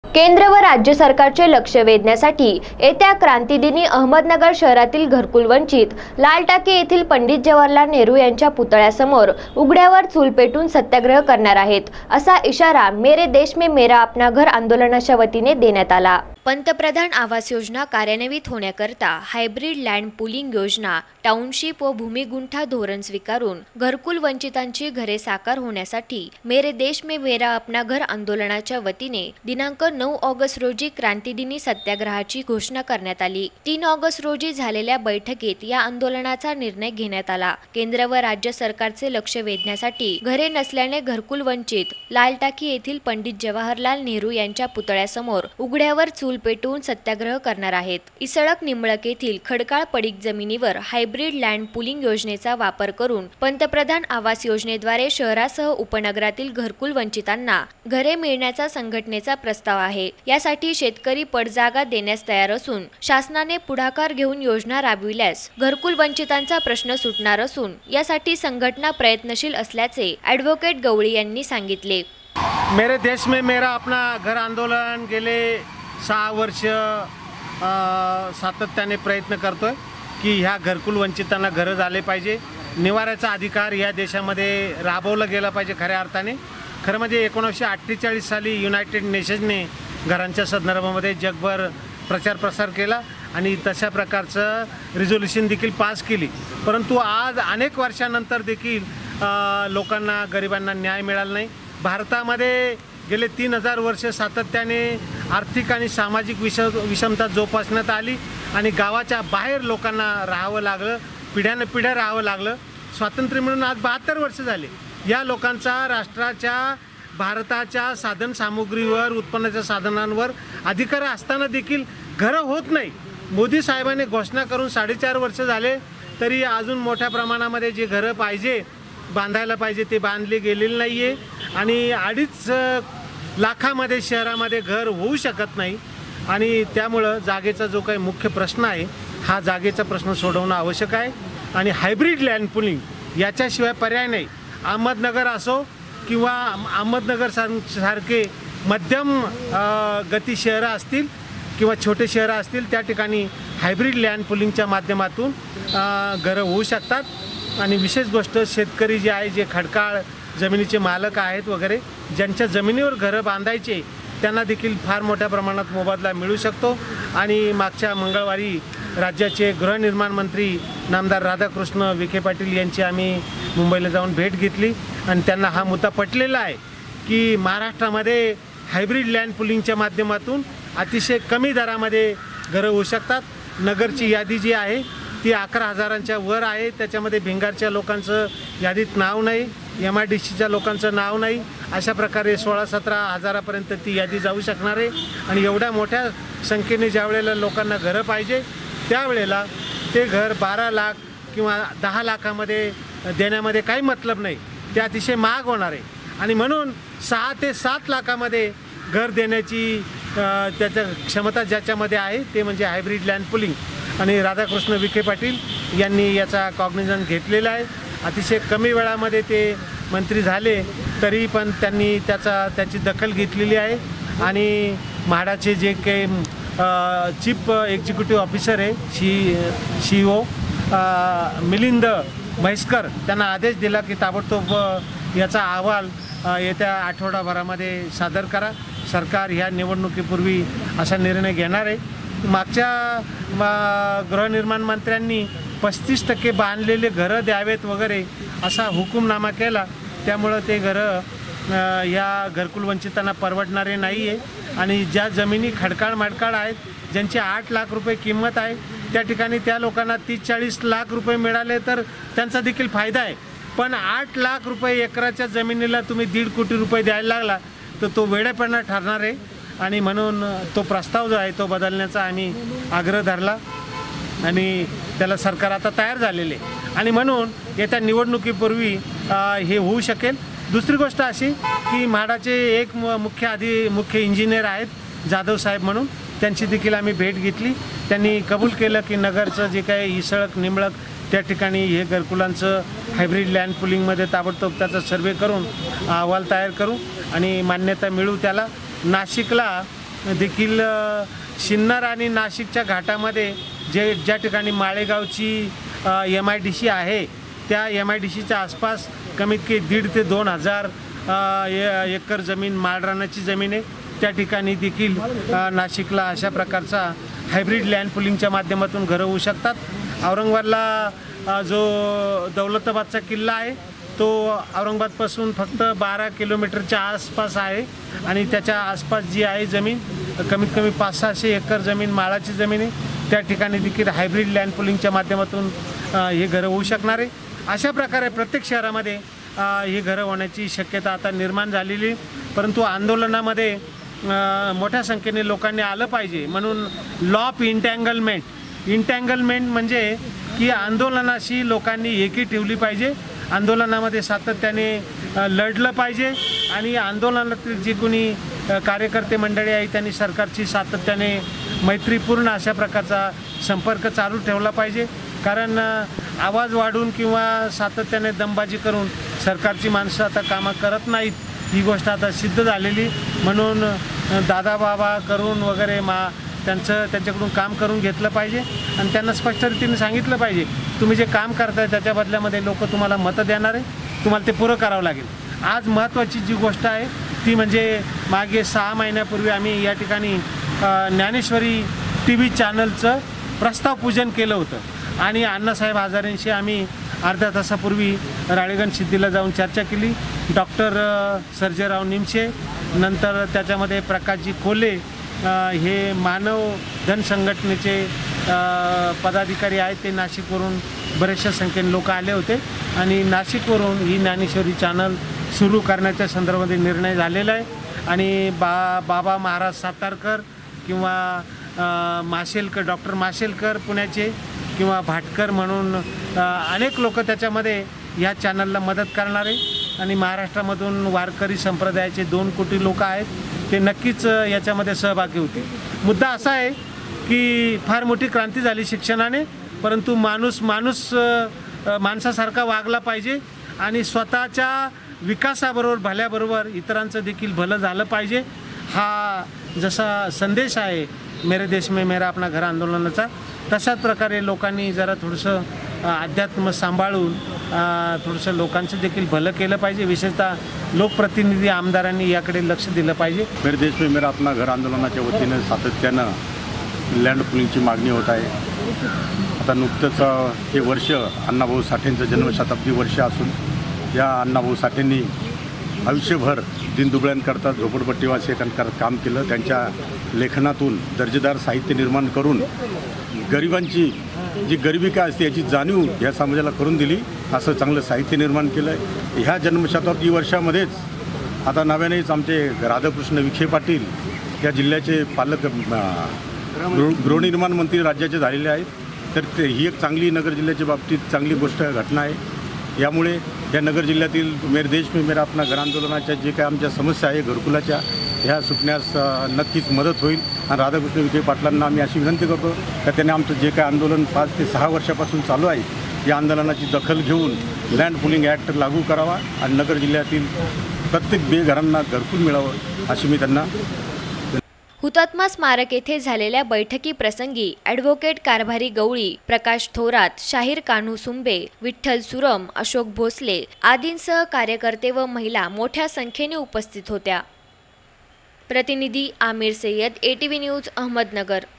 केंद्र व राज्य सरकारचे लक्ष वेधण्यासाठी येत्या क्रांतिदिनी अहमदनगर शहरातील घरकुल वंचित लाल टाकी येथील पंडित जवाहरलाल नेहरू यांच्या पुतळ्यासमोर उघड्यावर चूल पेटून सत्याग्रह करणार आहेत, असा इशारा मेरे देश में मेरा अपना घर आंदोलनाच्या वतीने देण्यात आला। पंतप्रधान आवास योजना कार्यान्वित होण्याकरता हायब्रिड लँड पुलिंग योजना, टाउनशिप व भूमिगुंठा धोरण स्वीकारून घरकुल वंचितांची घरे साकार होण्यासाठी मेरे देश में मेरा अपना घर आंदोलनाच्या वतीने दिनांक 9 ऑगस्ट रोजी क्रांतिदिनी सत्याग्रहाची घोषणा करण्यात आली। 3 ऑगस्ट रोजी झालेल्या बैठकीत या आंदोलनाचा निर्णय घेण्यात आला। केंद्र व राज्य सरकारचे लक्ष वेधण्यासाठी घरे नसल्याने घरकुल वंचित लाल टाकी येथील पंडित जवाहरलाल नेहरू यांच्या पुतळ्यासमोर उघड्यावर चूल पेटवून सत्याग्रह करणार आहेत। इसळक निंबळक येथील खडकाळ पडीक जमिनीवर हायब्रिड लँड पुलिंग योजनेचा वापर करून पंतप्रधान आवास योजनेद्वारे शहरासह उपनगरातील घरकुल वंचितांना घरे मिळण्याचा संघटनेचा प्रस्ताव आहे। यासाठी शेतकरी पडजागा देण्यास तयार असून शासनाने पुढाकार घेऊन योजना राबविल्यास घरकुल वंचितांचा प्रश्न सुटणार असून यासाठी संघटना प्रयत्नशील असल्याचे ॲडव्होकेट गवळी यांनी सांगितले। मेरे देश में मेरा अपना घर आंदोलन गेले 6 वर्ष सातत्याने प्रयत्न करतोय की ह्या घरकुल वंचितांना घरं झाले पाहिजे। निवाऱ्याचा अधिकार या देशामध्ये राबवला गेला पाहिजे। खऱ्या अर्थाने खरं म्हणजे 1948 साली युनायटेड नेशन्सने घरांच्या संदर्भामध्ये जगभर प्रचार प्रसार केला आणि तशा प्रकारचं रिझोल्यूशन देखील पास केली। परंतु आज अनेक वर्षानंतर देखील लोकांना गरिबांना न्याय मिळाला नाही। भारतामध्ये गेले 3000 वर्ष सातत्याने आर्थिक आणि सामाजिक विषमता जोपासण्यात आली आणि गावाच्या बाहेर लोकांना राहावं लागलं, पिढ्यानपिढ्या राहावं लागलं। स्वातंत्र्य मिळून आज 72 वर्ष झाले। या लोकांचा राष्ट्राच्या भारताच्या साधन सामुग्रीवर, उत्पन्नाच्या साधनांवर अधिकार असताना देखील घरं होत नाही। मोदी साहेबांनी घोषणा करून 4.5 वर्ष झाले तरी अजून मोठ्या प्रमाणामध्ये जे घरं पाहिजे बांधायला पाहिजे ते बांधले गेलेले नाही आहे आणि 2.5 लाखामध्ये शहरामध्ये घर होऊ शकत नाही आणि त्यामुळं जागेचा जो काही मुख्य प्रश्न आहे हा जागेचा प्रश्न सोडवणं आवश्यक आहे आणि हायब्रिड लँड पुलिंग याच्याशिवाय पर्याय नाही। अहमदनगर असो किंवा अहमदनगर सारखे मध्यम गती शहरं असतील किंवा छोटे शहरं असतील त्या ठिकाणी हायब्रिड लँड पुलिंगच्या माध्यमातून घरं होऊ शकतात। आणि विशेष गोष्ट शेतकरी जे आहे, जे खडकाळ जमिनीचे मालक आहेत वगैरे, ज्यांच्या जमिनीवर घरं बांधायचे त्यांना देखील फार मोठ्या प्रमाणात मोबदला मिळू शकतो। आणि मागच्या मंगळवारी राज्याचे गृहनिर्माण मंत्री नामदार राधाकृष्ण विखे पाटील यांची आम्ही मुंबईला जाऊन भेट घेतली आणि त्यांना हा मुद्दा पटलेला आहे की महाराष्ट्रामध्ये हायब्रिड लँड पुलिंगच्या माध्यमातून अतिशय कमी दरामध्ये घरं होऊ शकतात। नगरची यादी जी आहे ती 11,000च्या वर आहे। त्याच्यामध्ये भिंगारच्या लोकांचं यादीत नाव नाही, MIDCच्या लोकांचं नाव नाही। अशा प्रकारे 16-17 हजारापर्यंत ती यादी जाऊ शकणार आहे आणि एवढ्या मोठ्या संख्येने ज्या वेळेला लोकांना घरं पाहिजे त्यावेळेला ते घर 12 लाख किंवा 10 लाखामध्ये देण्यामध्ये काही मतलब नाही, ते अतिशय महाग होणार आहे आणि म्हणून 6 ते 7 लाखामध्ये घर देण्याची त्याचं क्षमता ज्याच्यामध्ये आहे ते म्हणजे हायब्रिड लँड पुलिंग। आणि राधाकृष्ण विखे पाटील यांनी याचा कॉग्निझन घेतलेला आहे। अतिशय कमी वेळामध्ये ते मंत्री झाले तरी पण त्यांनी त्याची दखल घेतलेली आहे आणि म्हाडाचे जे काही चीफ एक्झिक्युटिव्ह ऑफिसर आहे CEO मिलिंद म्हैसकर त्यांना आदेश दिला की ताबडतोब याचा अहवाल येत्या आठवडाभरामध्ये सादर करा। सरकार ह्या निवडणुकीपूर्वी असा निर्णय घेणार आहे। मागच्या गृहनिर्माण मंत्र्यांनी 35% बांधलेले घरं द्यावेत वगैरे असा हुकूमनामा केला, त्यामुळं ते घरं या घरकुल वंचितांना परवडणारे नाही आहे आणि ज्या जमिनी खडकाळ माडकाळ आहेत, ज्यांची 8 लाख रुपये किंमत आहे, त्या ठिकाणी त्या लोकांना 30-40 लाख रुपये मिळाले तर त्यांचा देखील फायदा आहे। पण 8 लाख रुपये एकराच्या जमिनीला तुम्ही 1.5 कोटी रुपये द्यायला लागला तर तो वेडेपणा ठरणार आहे आणि म्हणून तो प्रस्ताव जो आहे तो बदलण्याचा आम्ही आग्रह धरला आणि त्याला सरकार आता तयार झालेले आणि म्हणून येत्या निवडणुकीपूर्वी हे होऊ शकेल। दुसरी गोष्ट अशी की म्हाडाचे एक मुख्य इंजिनियर आहेत जाधव साहेब म्हणून, त्यांची देखील आम्ही भेट घेतली। त्यांनी कबूल केलं की नगरचं जे काही इसळक निंबळक त्या ठिकाणी हे घरकुलांचं हायब्रिड लँड पुलिंगमध्ये ताबडतोब त्याचा सर्वे करून अहवाल तयार करू आणि मान्यता मिळू त्याला। नाशिकला देखील सिन्नर आणि नाशिकच्या घाटामध्ये ज्या ठिकाणी माळेगावची MIDC आहे त्या MIDCच्या आसपास कमीत कमी 1,500 ते 2,000 एकर जमीन माळरानाची जमीन आहे। त्या ठिकाणी देखील नाशिकला अशा प्रकारचा हायब्रिड लँड पुलिंगच्या माध्यमातून घरं होऊ शकतात। औरंगाबादला जो दौलताबादचा किल्ला आहे तो औरंगाबादपासून फक्त 12 किलोमीटरच्या आसपास आहे आणि त्याच्या आसपास जी आहे जमीन कमीत कमी 500-600 एकर जमीन माळाची जमीन आहे। त्या ठिकाणी देखील हायब्रिड लँड पुलिंगच्या माध्यमातून हे घरं होऊ शकणार आहे। अशा प्रकारे प्रत्येक शहरामध्ये ही घरं होण्याची शक्यता आता निर्माण झालेली, परंतु आंदोलनामध्ये मोठ्या संख्येने लोकांनी आलं पाहिजे म्हणून लॉ ऑफ इंटँगलमेंट म्हणजे की आंदोलनाशी लोकांनी एकी ठेवली पाहिजे, आंदोलनामध्ये सातत्याने लढलं पाहिजे आणि आंदोलनातील जे कोणी कार्यकर्ते मंडळी आहे त्यांनी सरकारची सातत्याने मैत्रीपूर्ण अशा प्रकारचा संपर्क चालू ठेवला पाहिजे। कारण आवाज वाढून किंवा सातत्याने दमबाजी करून सरकारची माणसं आता कामं करत नाहीत, ही गोष्ट आता सिद्ध झालेली। म्हणून दादा बाबा करून वगैरे त्यांच्याकडून काम करून घेतलं पाहिजे आणि त्यांना स्पष्ट रीतीने सांगितलं पाहिजे तुम्ही जे काम करताय त्याच्या बदल्यामध्ये लोक तुम्हाला मतं देणार आहे, तुम्हाला ते पुरं करावं लागेल। आज महत्त्वाची जी गोष्ट आहे ती म्हणजे मागे 6 महिन्यापूर्वी आम्ही या ठिकाणी ज्ञानेश्वरी TV चॅनलचं प्रस्ताव पूजन केलं होतं आणि अण्णासाहेब हजारेंशी आम्ही अर्ध्या तासापूर्वी राळेगण सिद्धीला जाऊन चर्चा केली। डॉक्टर सर्जेराव निमशे, नंतर त्याच्यामध्ये प्रकाशजी खोले हे मानव धन संघटनेचे पदाधिकारी आहेत, ते नाशिकवरून बऱ्याचशा संख्येने लोक आले होते आणि नाशिकवरून ही ज्ञानेश्वरी चॅनल सुरू करण्याच्या संदर्भामध्ये निर्णय झालेला आहे आणि बाबा महाराज सातारकर किंवा माशेलकर, डॉक्टर माशेलकर पुण्याचे किंवा भाटकर म्हणून अनेक लोक त्याच्यामध्ये या चॅनलला मदत करणार आहे आणि महाराष्ट्रामधून वारकरी संप्रदायाचे 2 कोटी लोक आहेत, ते नक्कीच याच्यामध्ये सहभागी होतील। मुद्दा असा आहे की फार मोठी क्रांती झाली शिक्षणाने, परंतु माणूस माणसासारखा वागला पाहिजे आणि स्वतःच्या विकासाबरोबर भल्याबरोबर इतरांचं देखील भलं झालं पाहिजे। हा जसा संदेश आहे मेरे देश में मेरा अपना घर आंदोलनाचा, तशाच प्रकारे लोकांनी जरा थोडंसं अध्यात्म सांभाळून थोडंसं लोकांचं देखील भलं केलं पाहिजे, विशेषतः लोकप्रतिनिधी आमदारांनी याकडे लक्ष दिलं पाहिजे। मेरे देश में मेरा अपना घर आंदोलनाच्या वतीनं सातत्यानं लँड पुलिंगची मागणी होत आहे। आता नुकतंच हे वर्ष अण्णाभाऊ साठेंचं जन्मशताब्दी वर्ष असून या अण्णाभाऊ साठेंनी आयुष्यभर दिनदुबळ्यांकरता झोपडपट्टीवासियांकरता काम केलं। त्यांच्या लेखनातून दर्जेदार साहित्य निर्माण करून गरिबांची जी गरिबी काय असते याची जाणीव या समाजाला करून दिली, असं चांगलं साहित्य निर्माण केलं आहे। ह्या जन्मशताब्दी वर्षामध्येच आता नव्यानेच आमचे राधाकृष्ण विखे पाटील या जिल्ह्याचे पालक गृहनिर्माण मंत्री राज्याचे झालेले आहेत, तर ही एक चांगली नगर जिल्ह्याच्या बाबतीत चांगली गोष्ट घटना आहे। यामुळे या नगर जिल्ह्यातील मेरे देश में मेरा अपना घर आंदोलनाच्या जे काही आमच्या समस्या आहे घरकुलाच्या, ह्या सुटण्यास नक्कीच मदत होईल आणि राधाकृष्ण विखे पाटलांना आम्ही अशी विनंती करतो की त्यांनी आमचं जे काही आंदोलन 5 ते 6 वर्षापासून चालू आहे या आंदोलनाची दखल घेऊन लँड पुलिंग ॲक्ट लागू करावा आणि नगर जिल्ह्यातील प्रत्येक बेघरांना घरकुल मिळावं अशी मी त्यांना। हुतात्मा स्मारक येथे झालेल्या बैठकीप्रसंगी ॲडव्होकेट कारभारी गवळी, प्रकाश थोरात, शाहीर कान्हू सुंबे, विठ्ठल सुरम, अशोक भोसले आदींसह कार्यकर्ते व महिला मोठ्या संख्येने उपस्थित होत्या। प्रतिनिधी आमिर सय्यद, ATV न्यूज, अहमदनगर।